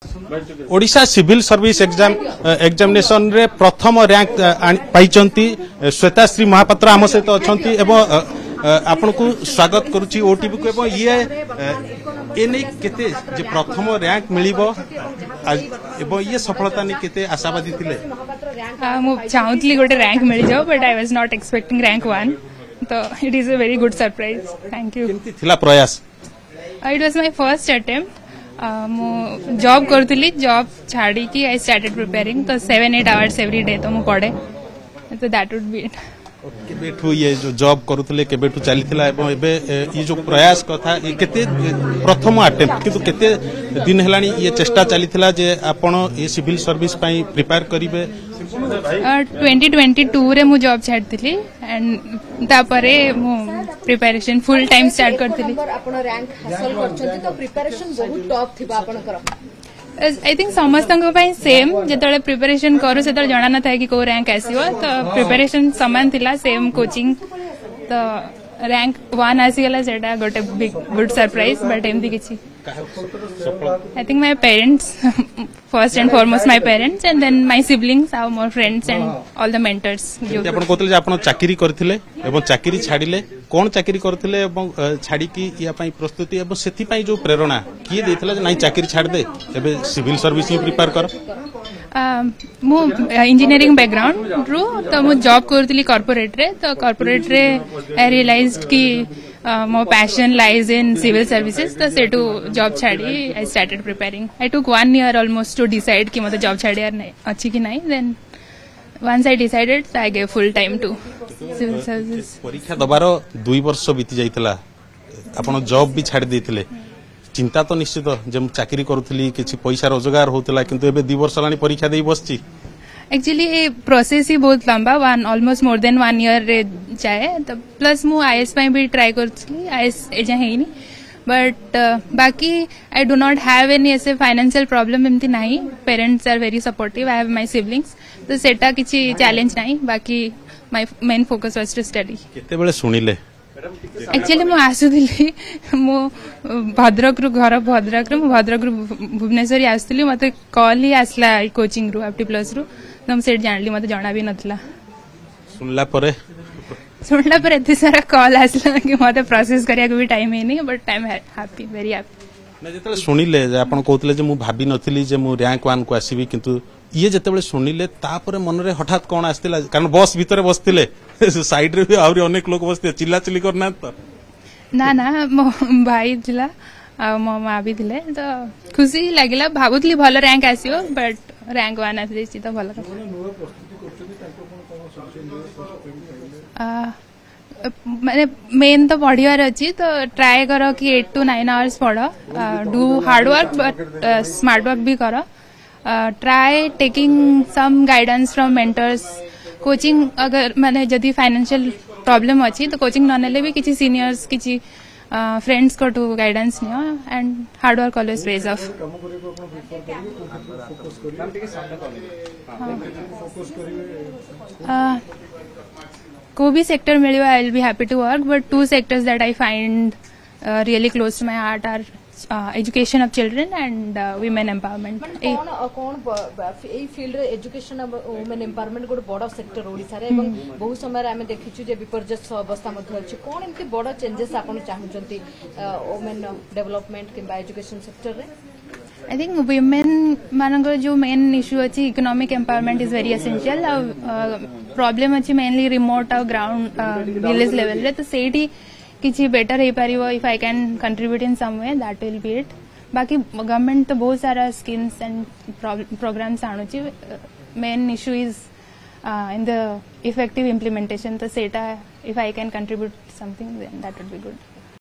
Odisha civil service examination रे प्रथम rank पाइचंती श्वेताश्री Mahapatra आम सहित अच्छा एवं आपन को स्वागत करुच्ची ओटीवी को एवं ये नहीं केते जे प्रथम रैंक मिलिबो एवं ये सफलता नहीं केते आशावादी थिले मु चाहूतली गोटे रैंक मिल जाओ but I was not expecting rank 1 तो it is a very good surprise thank you केमती थिला प्रयास it was my first attempt मु जॉब करथली जॉब छाड़ी की आई स्टार्टेड प्रिपेयरिंग तो 7-8 आवर्स एवरी डे तो मु पढ़े तो दैट वुड बी इट केबेठू ये जो जॉब करूथले केबेठू चलीथिला एवं एबे ये जो प्रयास कथा ये केते प्रथम अटेम्प्ट किंतु केते दिन हेलानी ये चेष्टा चलीथिला जे आपण ये सिविल सर्विस पई प्रिपेयर करिवे 2022 रे मु जॉब छाड़थिली एंड तापरे मु प्रिपरेशन फुल टाइम स्टार्ट करथिली आपण रैंक हासिल करछथि तो प्रिपरेशन बहुत टफ थिबा आपनकर आई थिंक समस्त सेम जो प्रिपरेशन करू से जना न था कि को रैंक आसो तो प्रिपरेशन सामान थिला सेम कोचिंग तो रैंक 1 आसीगला सेटा गोटे बिग गुड सरप्राइज बट एमती किछि I think my parents first and foremost my parents and then my siblings our more friends and all the mentors आपण कोतले आपण चाकरी करथिले एवं चाकरी छाडिले कोन चाकरी करथिले एवं छाडी की या पई प्रस्तुति एवं सेथि पई जो प्रेरणा किए देथिला जे नाही चाकरी छाड दे एबे सिविल सर्विस ही प्रिपेयर कर मु इंजीनियरिंग बैकग्राउंड रू तो मु जॉब करथिली कॉर्पोरेट रे तो कॉर्पोरेट रे आई रियलाइज्ड कि मो passion lies in civil services तो सेटू जॉब छाड़ी I started preparing I took 1 year almost to decide कि मते जॉब छाड़ियार नहीं अच्छी कि नहीं then once I decided so I gave full time to civil services परीक्षा दबार 2 वर्ष बीती जाइतला आपण जॉब भी छाड़ देथिले चिंता तो निश्चित जब चाकरी करूथली किछि पैसा रोजगार होतला किंतु एबे 2 वर्ष लानी परीक्षा देई बसची एक्चुअली ये प्रोसेस ही बहुत लंबा ऑलमोस्ट मोर देन 1 year रे जाए तो प्लस मु आईएएस पई भी ट्राई करथली आईएएस एजा हेनी बट बाकी I do not have any ऐसे फाइनेंशियल प्रॉब्लम एमती नहीं parents are very supportive I have my siblings तो सेटा किछि चैलेंज नहीं बाकी my main focus was to study केते बेले सुनिले एक्चुअली मु आसुली मु भद्रक रु घर भद्रक रु भुवनेश्वर आसुली मते कॉल ही आसला कोचिंग रु एफटी प्लस रु हम सेट जानली मते जाना भी नथला सुनला परे एते सारा कॉल आसला कि मते प्रोसेस करिया को भी टाइम है नहीं but I am happy very happy ना जेतले सुनिले जे आपण कहतले जे मु भाबी नथिली जे मु रैंक 1 को आसीबी किंतु ये जेतेबेले सुनिले तापरे मन रे हठात कोन आस्तिला कारण बस भीतर बसतिले साइड रे भी आउरी अनेक लोग बसते चिल्ला चिल्ली करना तो ना मो भाई थिला आ मो मां भी थिले तो खुशी लागिला भाबुतली भलो रैंक आसीओ बट रैंक 1 आसी तो भलो माने मेन तो पढ़ियार अच्छी तो ट्राई करो कि 8 to 9 hours पढ़ो do hard work but smart work भी करो try taking some guidance from mentors coaching अगर माने जदि फाइनेंशियल प्रॉब्लम अच्छी तो कोचिंग न नेले भी किछि सीनियर्स किछि फ्रेंड्स को टू गाइडेंस नियो and hard work always pays off को भी सेक्टर मिलियो I will be happy to work but 2 sectors that I find really close to my heart are education of children and women empowerment कौन ए field रे education of women empowerment गोटे बड़ sector Odisha रे एवं बहुत समय आमे देखिछु जे विपर्यस्त अवस्था मध्ये अछि कोन एमती बड़ चेंजेस आपण चाहउचंती वुमेन डेवलपमेंट किबा एजुकेशन सेक्टर रे आई थिंक वुमेन मानकर जो मेन इश्यू अछि economic empowerment is very essential problem अछि मेनली रिमोट और ग्राउंड विलेज लेवल रे तो सेठी किसी बेटर हो पारिबो if I can contribute in some way that will be it बाकी गवर्नमेंट तो बहुत सारा स्कीम्स एंड प्रोग्राम्स आणुची main issue is in the effective implementation तो सेटा if I can contribute something then that would be good